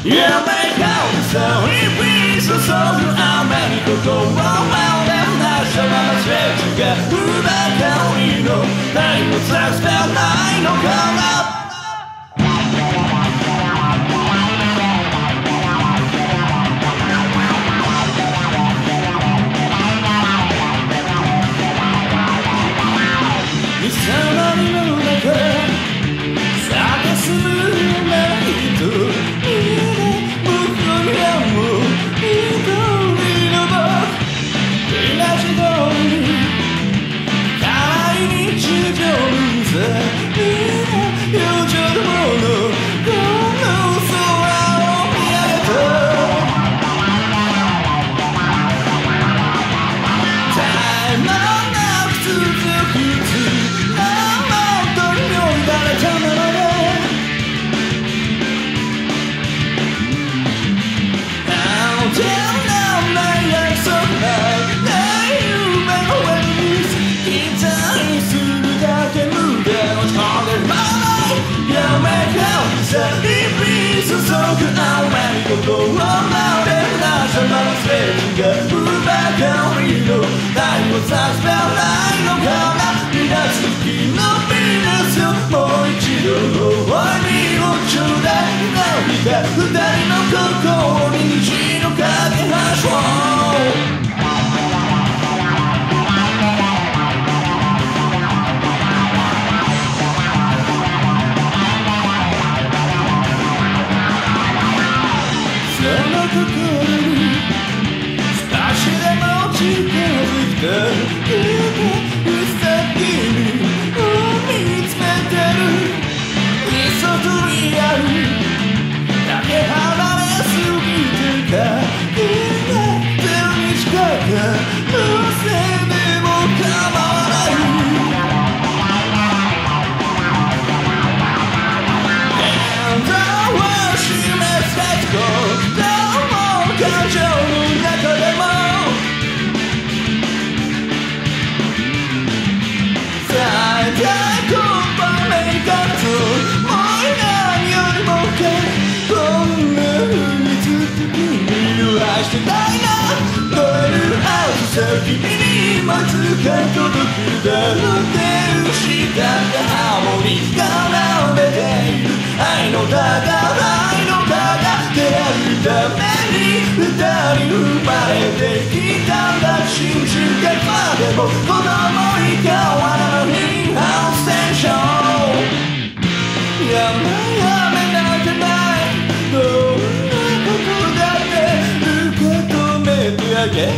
夢が嘘に降り注ぐ雨に心をまでなしたまますれ違うばかりの何もさせないのかな心をまでなさますれ違うばかりの何もさせないのかな皆好きのビーナスよもう一度終わりをちょうだい何か二人の心に虹の架け橋をその心に少しでも近づいて先に見つめてる嘘とリアルかけ離れすぎてか気になってるに近く無声でも構わない現在を示す覚悟感情の中でも最大言葉めかつもう何よりもかこんな風にずっと君を愛してたいな超えるはずさ君にもいつか届くだろうってしたハーモニー奏でている愛の歌が愛の歌が出会うため二人生まれてきたんだ信じてまでも子供に変わらないハウステーションやめなんてないどんなことだって受け止めてあげる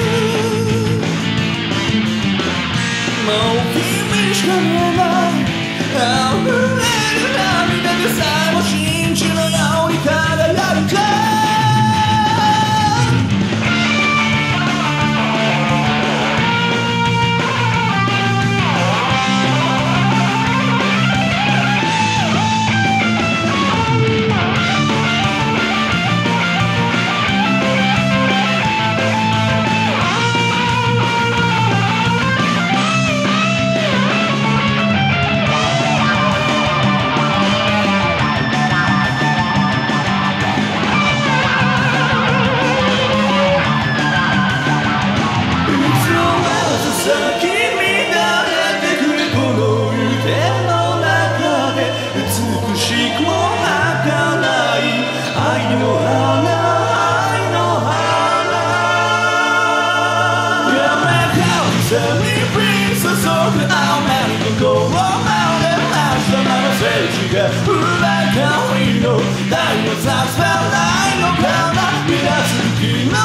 もう君しか見えない溢れる涙でさえも真珠のように輝いて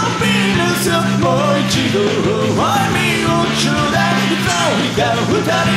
もう一度終わりをちょうだいどうにか二人